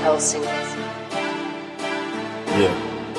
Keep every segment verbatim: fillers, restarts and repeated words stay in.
Helsing. Yeah.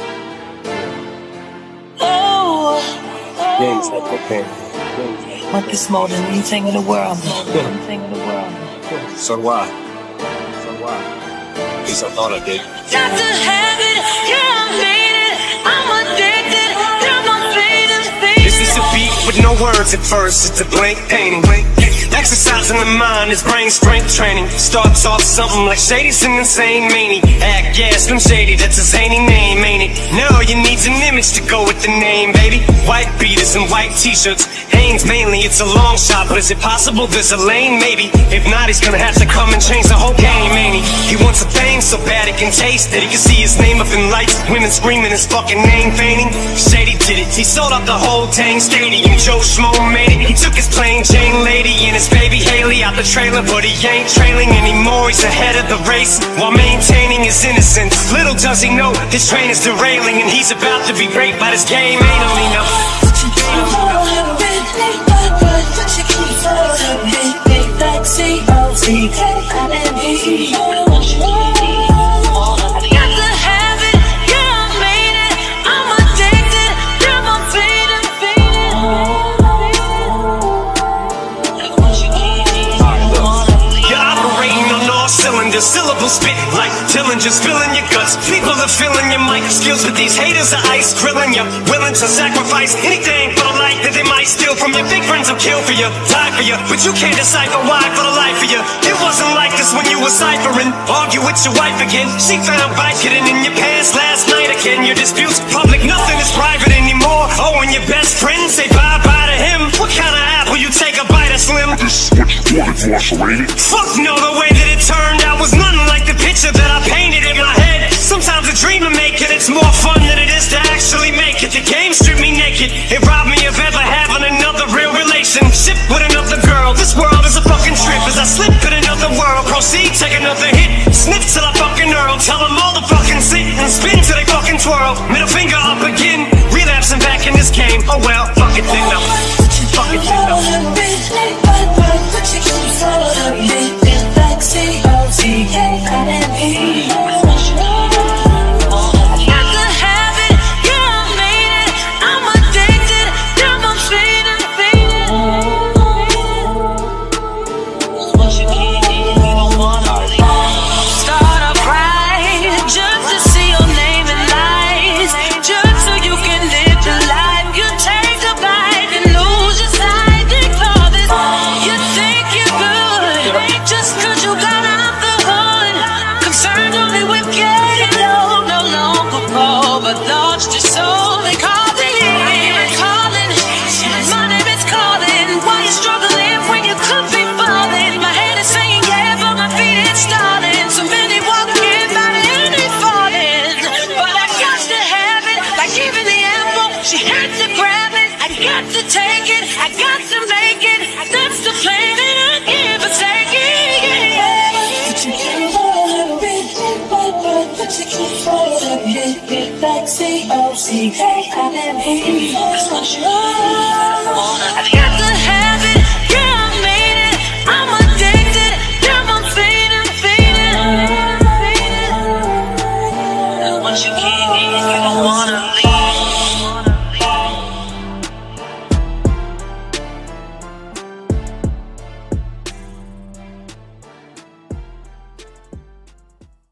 Oh, Gangs like cocaine. want this more than anything in the world. Anything in the world. So why? So why? At least I thought I did. Got to have it, yeah, I made it. I'm addicted, got my faded feet. This is a beat with no words at first, it's a blank painting. Exercising the mind is brain strength training. Starts off something like Shady's an insane maniac. Yeah, Slim Shady, that's a zany name, ain't it? Now you need an image to go with the name, baby. White beaters and white t-shirts, Hanes mainly, it's a long shot, but is it possible there's a lane? Maybe. If not, he's gonna have to come and change the whole game, ain't he? He wants a fame so bad he can taste it. He can see his name up in lights, women screaming his fucking name feigning. Shady did it, he sold out the whole Tang Stadium. Joe Schmo made it, he took his plain Jane lady and his baby Haley out the trailer, but he ain't trailing anymore. He's ahead of the race while maintaining his innocence. Little does he know this train is derailing and he's about to be raped by this game anally. Now syllables spit like Dillinger, spilling your guts. People are filling your mic skills, but these haters are ice grilling you. Willing to sacrifice anything for the life that they might steal from you. Big friends will kill for you, die for you, but you can't decipher why for the life of you. It wasn't like this when you were ciphering. Argue with your wife again. She found Vicodin in your pants last night again. Your disputes public, nothing is private anymore. Oh, and your best friends say bye-bye to him. What kind of apple you take a bite of, Slim? This is what you wanted for us, lady. Fuck no, the way that it turned out was nothing like the picture that I painted in my head. Sometimes a dream to make it, it's more fun than it is to actually make it. The game stripped me naked, it robbed me of ever having another real relationship with another girl. This world is a fucking trip as I slip in another world. Proceed, take another hit, sniff till I fucking earl. Tell them all to fucking sit and spin till they fucking twirl. Middle finger up again, relapsing back in this game. Oh well, fuck it then now. Fuck it then now. C O C K I M E.